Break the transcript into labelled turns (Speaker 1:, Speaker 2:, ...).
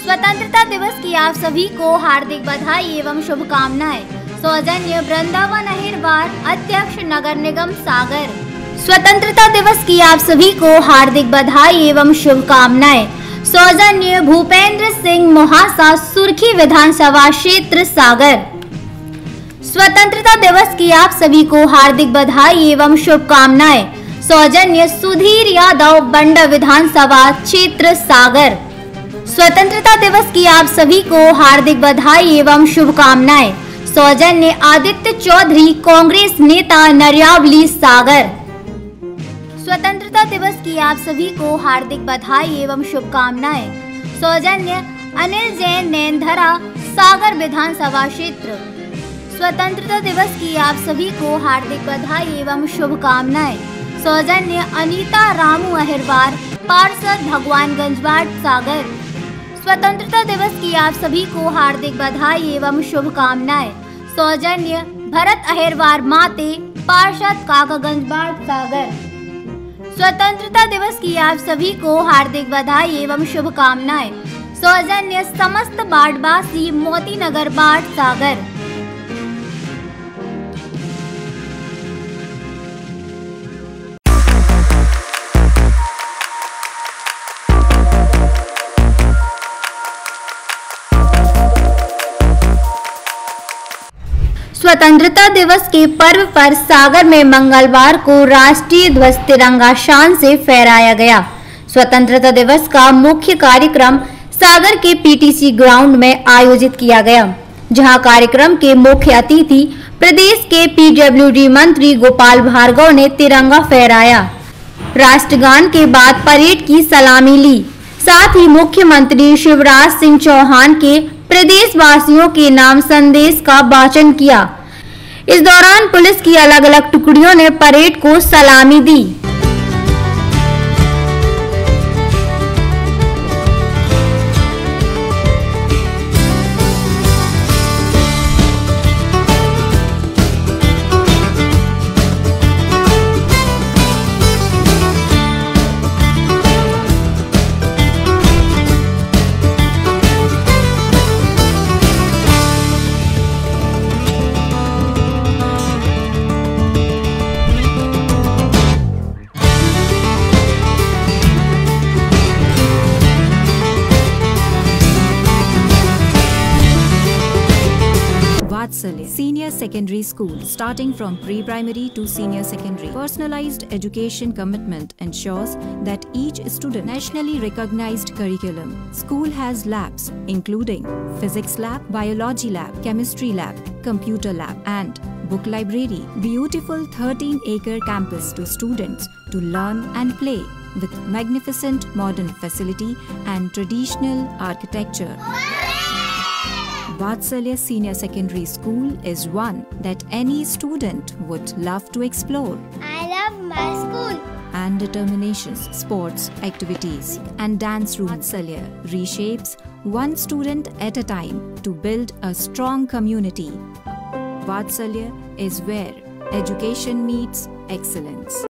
Speaker 1: स्वतंत्रता दिवस की आप सभी को हार्दिक बधाई एवं शुभकामनाएं। सौजन्य वृंदावन अहिरवार, अध्यक्ष नगर निगम सागर। स्वतंत्रता दिवस की आप सभी को हार्दिक बधाई एवं शुभकामनाएं। सौजन्य भूपेंद्र सिंह मोहासा, सुर्खी विधानसभा क्षेत्र सागर। स्वतंत्रता दिवस की आप सभी को हार्दिक बधाई एवं शुभकामनाएं। सौजन्य सुधीर यादव, बंडा विधानसभा क्षेत्र सागर। स्वतंत्रता दिवस की आप सभी को हार्दिक बधाई एवं शुभकामनाएं। सौजन्य आदित्य चौधरी, कांग्रेस नेता, नरियावली सागर। स्वतंत्रता दिवस की आप सभी को हार्दिक बधाई एवं शुभकामनाएं। सौजन्य अनिल जैन, नैनधरा, सागर विधानसभा क्षेत्र। स्वतंत्रता दिवस की आप सभी को हार्दिक बधाई एवं शुभकामनाएं। सौजन्य अनीता रामू अहिरवार, पार्षद, भगवानगंज वार्ड सागर। स्वतंत्रता दिवस की आप सभी को हार्दिक बधाई एवं शुभकामनाएं। सौजन्य भरत अहिरवार माते, पार्षद, काकागंज वार्ड सागर। स्वतंत्रता दिवस की आप सभी को हार्दिक बधाई एवं शुभकामनाएं। सौजन्य समस्त वार्डवासी, मोती नगर वार्ड सागर। स्वतंत्रता दिवस के पर्व पर सागर में मंगलवार को राष्ट्रीय ध्वज तिरंगा शान से फहराया गया। स्वतंत्रता दिवस का मुख्य कार्यक्रम सागर के पीटीसी ग्राउंड में आयोजित किया गया, जहां कार्यक्रम के मुख्य अतिथि प्रदेश के पीडब्ल्यूडी मंत्री गोपाल भार्गव ने तिरंगा फहराया। राष्ट्रगान के बाद परेड की सलामी ली। साथ ही मुख्यमंत्री शिवराज सिंह चौहान के प्रदेश वासियों के नाम संदेश का वाचन किया। इस दौरान पुलिस की अलग अलग टुकड़ियों ने परेड को सलामी दी।
Speaker 2: Vatsalya Senior Secondary School, starting from pre-primary to senior secondary. Personalized education commitment ensures that each student nationally recognized curriculum. School has labs including physics lab, biology lab, chemistry lab, computer lab and book library. Beautiful 13-acre campus to students to learn and play with magnificent modern facility and traditional architecture. Vatsalya Senior Secondary School is one that any student would love to explore.
Speaker 3: I love my school.
Speaker 2: And determinations, sports, activities and dance room. Vatsalya reshapes one student at a time to build a strong community. Vatsalya is where education meets excellence.